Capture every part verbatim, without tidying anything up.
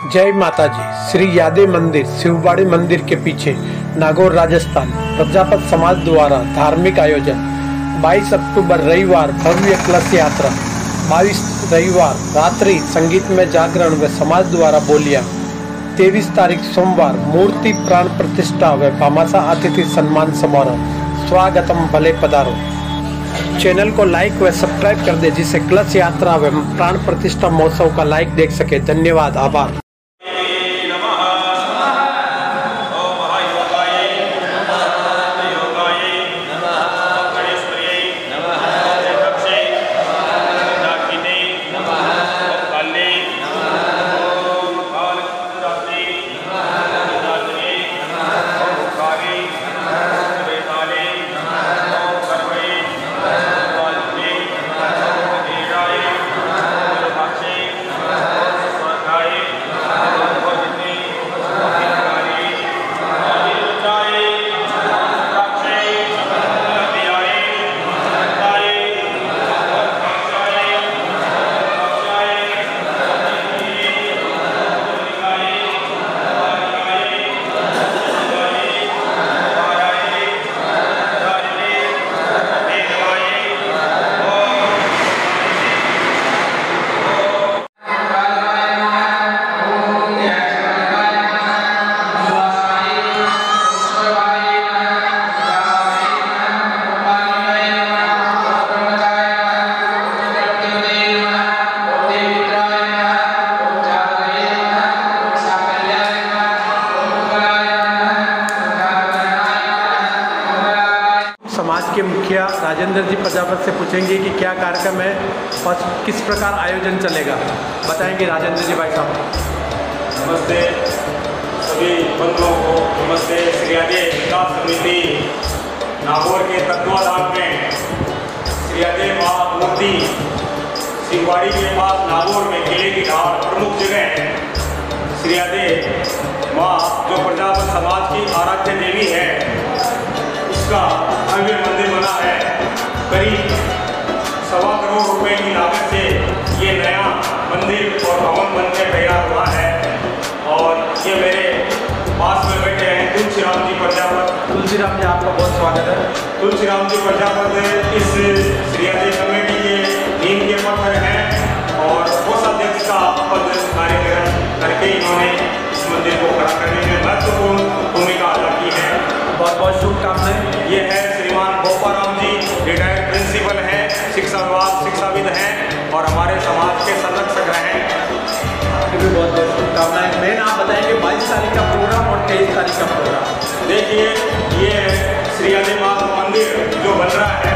जय माता जी। श्री यादव मंदिर शिवबाड़ी मंदिर के पीछे नागौर राजस्थान प्रजापत समाज द्वारा धार्मिक आयोजन बाईस अक्टूबर रविवार भव्य कलश यात्रा, बाईस रविवार रात्रि संगीतमय जागरण व समाज द्वारा बोलियां, तेईस तारीख सोमवार मूर्ति प्राण प्रतिष्ठा व भामाशाह अतिथि सम्मान समारोह। स्वागतम भले पधारो। चैनल को लाइक व सब्सक्राइब कर दे जिससे कलश यात्रा व प्राण प्रतिष्ठा महोत्सव का लाइव देख सके। धन्यवाद, आभार। समाज के मुखिया राजेंद्र जी प्रजापत से पूछेंगे कि क्या कार्यक्रम है और किस प्रकार आयोजन चलेगा, बताएंगे राजेंद्र जी भाई साहब। नमस्ते सभी बंधुओं को। नमस्ते। श्री यादव विकास समिति नागौर के तत्वाधान में श्री यादव माँ मूर्ति शिवबाड़ी के पास नागौर में किले की ढाल प्रमुख जगह है। श्री यादव माँ जो प्रजापत समाज की आराध्य देवी है, उसका भव्य मंदिर बना है। करीब सवा करोड़ रुपए की लागत से ये नया मंदिर और भवन बनकर तैयार हुआ है। और ये मेरे पास में बैठे हैं तुलसीराम जी प्रजापत। तुलसीराम जी, आपका बहुत स्वागत है। तुलसीराम जी प्रजापत इस श्री यादव कमेटी के नींव के पत्थर हैं और कोषाध्यक्ष का पद कार्यक्रम करके इन्होंने इस मंदिर को खड़ा करने में महत्वपूर्ण भूमिका अदा की है। बहुत बहुत शुभकामनाएं। ये है श्रीमान गोपाराम जी, रिटायर्ड प्रिंसिपल हैं, शिक्षा विभाग शिक्षाविद हैं और हमारे समाज के संरक्षक हैं। आपकी भी बहुत बहुत शुभकामनाएं। मेन आप बताएंगे बाईस तारीख का प्रोग्राम और तेईस तारीख का प्रोग्राम। देखिए, ये श्री यादव माँ का मंदिर जो बन रहा है,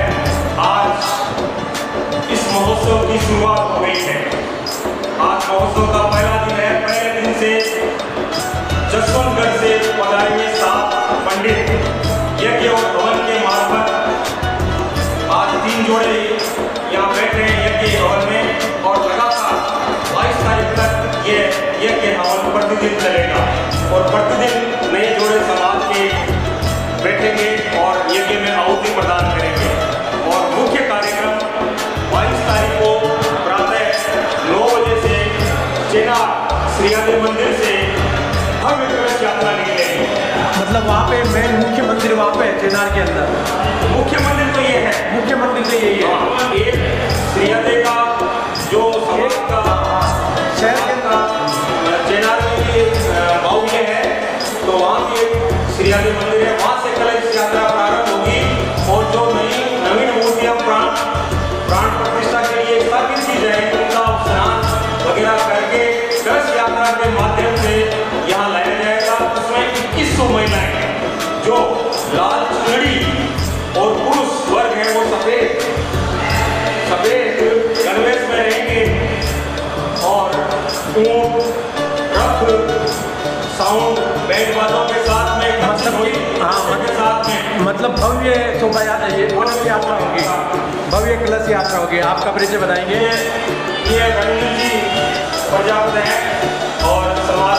आज इस महोत्सव की शुरुआत हो गई है। आज महोत्सव का पहला दिन है। पहले दिन से जसवंतगढ़ से पधारे सात पंडित यज्ञ और हवन के मार्फत आज तीन जोड़े यहाँ बैठे हैं यज्ञ हवन में और लगातार बाईस तारीख तक ये यज्ञ हवन प्रतिदिन चलेगा और प्रतिदिन नए जोड़े समाज के बैठेंगे और यज्ञ में आहुति प्रदान करेंगे। और मुख्य कार्यक्रम बाईस तारीख को प्रातः नौ बजे से चेनार श्री यादव मंदिर से भव्य कलश यात्रा निकलेगी। मतलब वहाँ पे मेन मुख्य मंदिर वहाँ पे चेनार के अंदर मुख्य मंदिर तो ये है। मुख्य मंदिर तो यही है। एक श्री यादव का जो समाज का शहर के अंदर चेनार में बाहुल्य है, तो वहाँ की श्री यादव मंदिर है। वहाँ से कलश यात्रा प्रारंभ होगी और जो नई नवीन मूर्तियाँ प्राण प्राण प्रतिष्ठा के लिए स्थापित की जाएगी, उनका स्नान वगैरह करके कलश यात्रा के माध्यम से यहाँ लाया जाएगा। उसमें इक्कीस सौ महिलाएं हैं जो लाल चुनरी और पुरुष वर्ग है वो सफेद सफेद गणवेश में रहेंगे और ऊंट, रथ, साउंड, बैंड वादों के साथ में मतलब हाँ के साथ में मतलब भव्य शोभा कलश यात्रा होगी, भव्य कलश यात्रा होगी। आपका परिचय बताएंगे। ये ये रणवीर जी प्रजापत हैं और समाज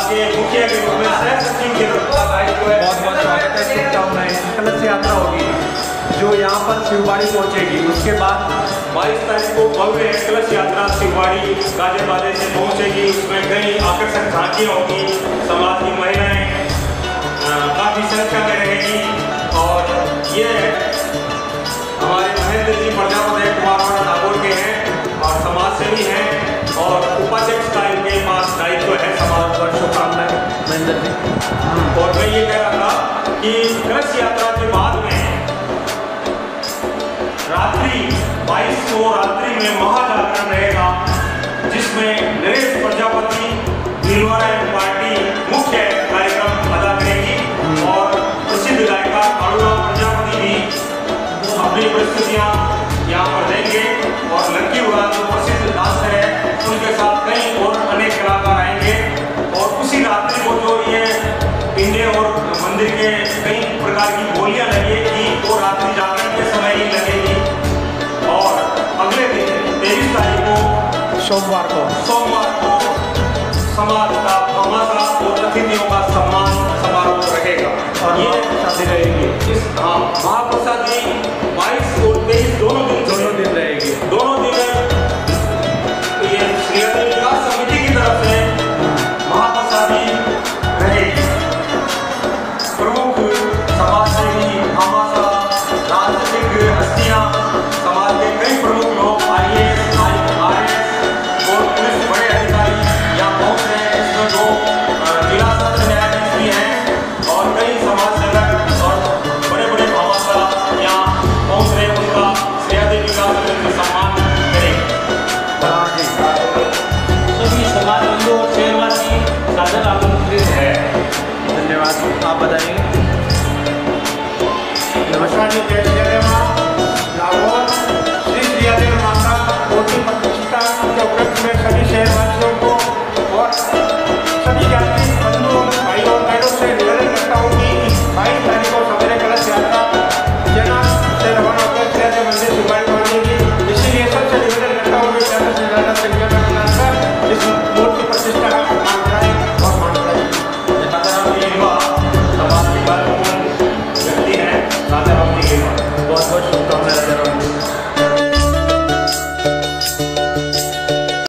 के मुखिया के रूप में सह सचिव के रूप में दायित्व है। बहुत बहुत स्वागत है, शुभकामनाएं। कलश यात्रा होगी जो यहाँ पर शिवबाड़ी पहुँचेगी, उसके बाद बाईस तारीख को भव्य कलश यात्रा शिवबाड़ी गाजे बाजे से पहुंचेगी। उसमें कई आकर्षक झांकियाँ होगी, समाज की महिलाएं काफ़ी संख्या में रहेगी। और ये हमारे महेंद्र जी प्रजापति कुमार नागौर के हैं और समाज सेवी हैं और उपाध्यक्ष का इनके पास दायित्व है समाज पर। शुभकामनाएं महेंद्र जी। और मैं ये कह रहा था कि कलश यात्रा के बाद में रात्रि बाईस को रात्रि में महाजागरण रहेगा, जिसमें नरेश प्रजापति भीलवाड़ा पार्टी मुख्य कार्यक्रम अदा करेगी और प्रसिद्ध गायिका कालूराम प्रजापति भी अपनी प्रस्तुतियाँ यहाँ पर देंगे। और लड़की उड़ान जो प्रसिद्ध डांसर है, उनके साथ कई और अनेक कलाकार आएंगे। और उसी रात्रि को जो ये पिंडे और मंदिर के कई प्रकार की बोलियाँ लगेगी, वो रात्रि जागरण के समय ही लगेगी। और अगले दिन तेईस तारीख को सोमवार को सोमवार को समाज का भामाशाह और अतिथियों का सम्मान समारोह रहेगा। और ये शादी रहेगी। इस हाँ महाप्रसाद जी बाईस और तेईस दोनों दिन दोनों दिन रहेगी। दोनों दिन